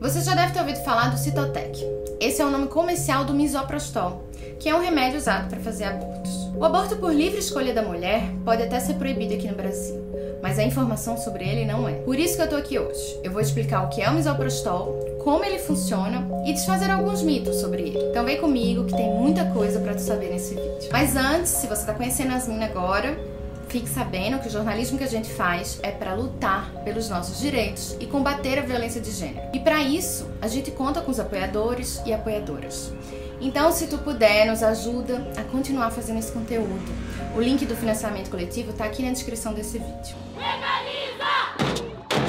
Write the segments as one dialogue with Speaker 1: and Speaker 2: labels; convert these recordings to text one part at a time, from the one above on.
Speaker 1: Você já deve ter ouvido falar do Cytotec. Esse é o nome comercial do misoprostol, que é um remédio usado para fazer abortos. O aborto por livre escolha da mulher pode até ser proibido aqui no Brasil, mas a informação sobre ele não é. Por isso que eu tô aqui hoje. Eu vou explicar o que é o misoprostol, como ele funciona e desfazer alguns mitos sobre ele. Então vem comigo que tem muita coisa para tu saber nesse vídeo. Mas antes, se você tá conhecendo as minas agora, fique sabendo que o jornalismo que a gente faz é para lutar pelos nossos direitos e combater a violência de gênero. E para isso, a gente conta com os apoiadores e apoiadoras. Então, se tu puder, nos ajuda a continuar fazendo esse conteúdo. O link do financiamento coletivo tá aqui na descrição desse vídeo. Legaliza!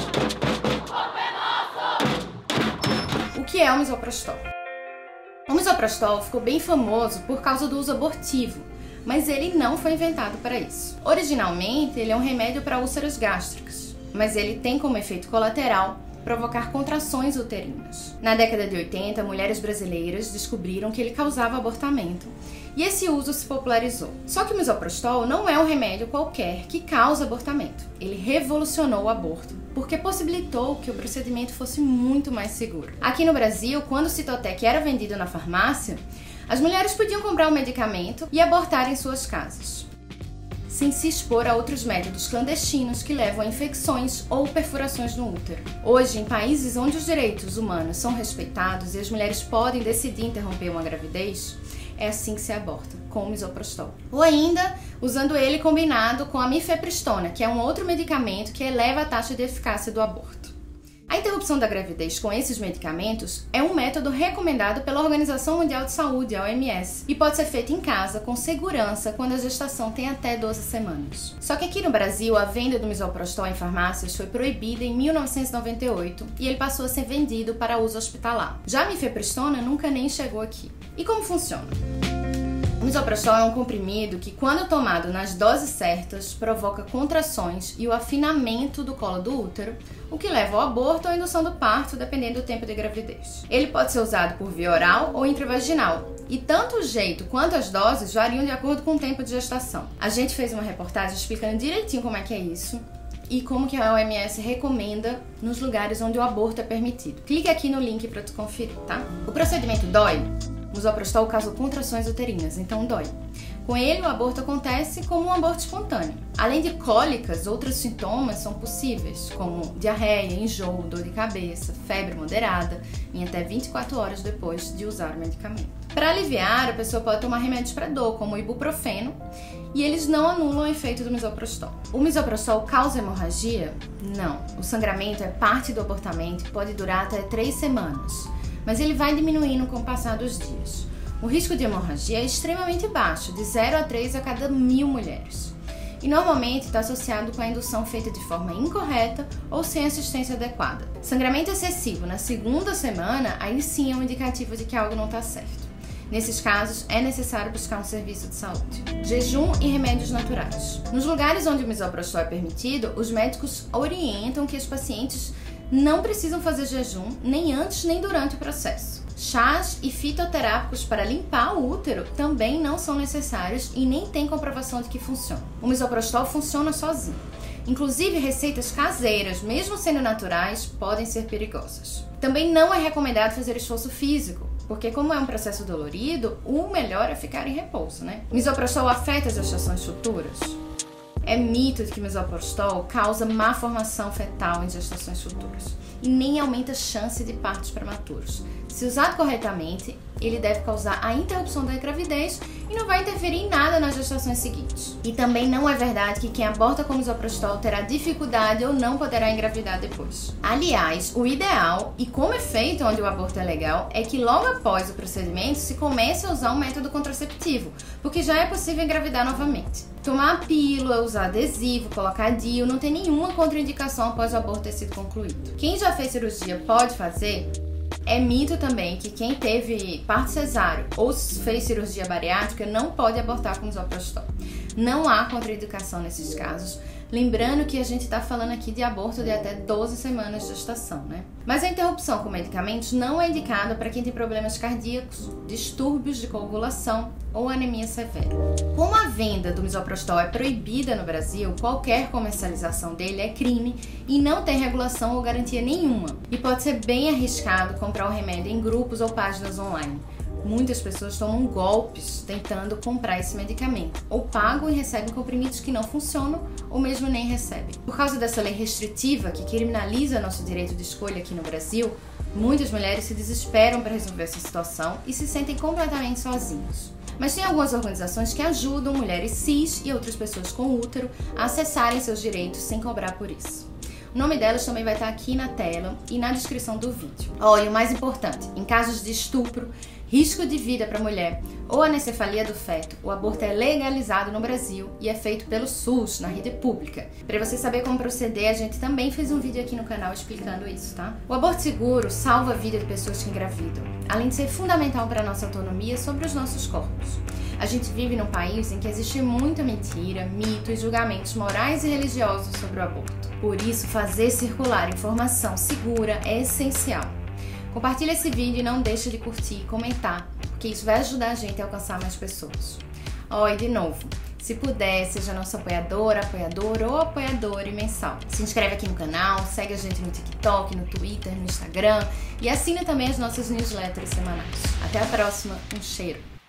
Speaker 1: O que é o misoprostol? O misoprostol ficou bem famoso por causa do uso abortivo, mas ele não foi inventado para isso. Originalmente, ele é um remédio para úlceras gástricas, mas ele tem como efeito colateral provocar contrações uterinas. Na década de 80, mulheres brasileiras descobriram que ele causava abortamento, e esse uso se popularizou. Só que o misoprostol não é um remédio qualquer que causa abortamento. Ele revolucionou o aborto, porque possibilitou que o procedimento fosse muito mais seguro. Aqui no Brasil, quando o Cytotec era vendido na farmácia, as mulheres podiam comprar o medicamento e abortar em suas casas, sem se expor a outros métodos clandestinos que levam a infecções ou perfurações no útero. Hoje, em países onde os direitos humanos são respeitados e as mulheres podem decidir interromper uma gravidez, é assim que se aborta, com o misoprostol. Ou ainda, usando ele combinado com a mifepristona, que é um outro medicamento que eleva a taxa de eficácia do aborto. A interrupção da gravidez com esses medicamentos é um método recomendado pela Organização Mundial de Saúde, a OMS, e pode ser feito em casa com segurança quando a gestação tem até 12 semanas. Só que aqui no Brasil, a venda do misoprostol em farmácias foi proibida em 1998 e ele passou a ser vendido para uso hospitalar. Já a mifepristona nunca nem chegou aqui. E como funciona? O misoprostol é um comprimido que, quando tomado nas doses certas, provoca contrações e o afinamento do colo do útero, o que leva ao aborto ou indução do parto, dependendo do tempo de gravidez. Ele pode ser usado por via oral ou intravaginal, e tanto o jeito quanto as doses variam de acordo com o tempo de gestação. A gente fez uma reportagem explicando direitinho como é que é isso e como que a OMS recomenda nos lugares onde o aborto é permitido. Clique aqui no link para tu conferir, tá? O procedimento dói? O misoprostol causa contrações uterinas, então dói. Com ele, o aborto acontece como um aborto espontâneo. Além de cólicas, outros sintomas são possíveis, como diarreia, enjoo, dor de cabeça, febre moderada, em até 24 horas depois de usar o medicamento. Para aliviar, a pessoa pode tomar remédios para dor, como o ibuprofeno, e eles não anulam o efeito do misoprostol. O misoprostol causa hemorragia? Não. O sangramento é parte do abortamento e pode durar até 3 semanas. Mas ele vai diminuindo com o passar dos dias. O risco de hemorragia é extremamente baixo, de 0 a 3 a cada 1000 mulheres. E normalmente está associado com a indução feita de forma incorreta ou sem assistência adequada. Sangramento excessivo na 2ª semana, aí sim é um indicativo de que algo não está certo. Nesses casos, é necessário buscar um serviço de saúde. Jejum e remédios naturais. Nos lugares onde o misoprostol é permitido, os médicos orientam que os pacientes não precisam fazer jejum nem antes nem durante o processo. Chás e fitoterápicos para limpar o útero também não são necessários e nem tem comprovação de que funcionam. O misoprostol funciona sozinho. Inclusive, receitas caseiras, mesmo sendo naturais, podem ser perigosas. Também não é recomendado fazer esforço físico, porque como é um processo dolorido, o melhor é ficar em repouso, né? Misoprostol afeta as gestações futuras? É mito de que o misoprostol causa má formação fetal em gestações futuras e nem aumenta a chance de partos prematuros. Se usado corretamente, ele deve causar a interrupção da gravidez e não vai interferir em nada nas gestações seguintes. E também não é verdade que quem aborta com misoprostol terá dificuldade ou não poderá engravidar depois. Aliás, o ideal, e como é feito onde o aborto é legal, é que logo após o procedimento se comece a usar um método contraceptivo, porque já é possível engravidar novamente. Tomar a pílula, usar adesivo, colocar DIU, não tem nenhuma contraindicação após o aborto ter sido concluído. Quem já fez cirurgia pode fazer? É mito também que quem teve parto cesáreo ou fez cirurgia bariátrica não pode abortar com misoprostol. Não há contraindicação nesses casos, Lembrando que a gente tá falando aqui de aborto de até 12 semanas de gestação, né? Mas a interrupção com medicamentos não é indicada para quem tem problemas cardíacos, distúrbios de coagulação ou anemia severa. Como a venda do misoprostol é proibida no Brasil, qualquer comercialização dele é crime e não tem regulação ou garantia nenhuma. E pode ser bem arriscado comprar o remédio em grupos ou páginas online. Muitas pessoas tomam golpes tentando comprar esse medicamento, ou pagam e recebem comprimidos que não funcionam, ou mesmo nem recebem. Por causa dessa lei restritiva que criminaliza nosso direito de escolha aqui no Brasil, muitas mulheres se desesperam para resolver essa situação e se sentem completamente sozinhas. Mas tem algumas organizações que ajudam mulheres cis e outras pessoas com útero a acessarem seus direitos sem cobrar por isso. O nome delas também vai estar aqui na tela e na descrição do vídeo. E o mais importante, em casos de estupro, risco de vida para a mulher ou anencefalia do feto, o aborto é legalizado no Brasil e é feito pelo SUS, na rede pública. Para você saber como proceder, a gente também fez um vídeo aqui no canal explicando isso, tá? O aborto seguro salva a vida de pessoas que engravidam, além de ser fundamental para a nossa autonomia sobre os nossos corpos. A gente vive num país em que existe muita mentira, mito e julgamentos morais e religiosos sobre o aborto. Por isso, fazer circular informação segura é essencial. Compartilhe esse vídeo e não deixe de curtir e comentar, porque isso vai ajudar a gente a alcançar mais pessoas. E de novo, se puder, seja nosso apoiador ou apoiadora mensal. Se inscreve aqui no canal, segue a gente no TikTok, no Twitter, no Instagram e assina também as nossas newsletters semanais. Até a próxima, um cheiro!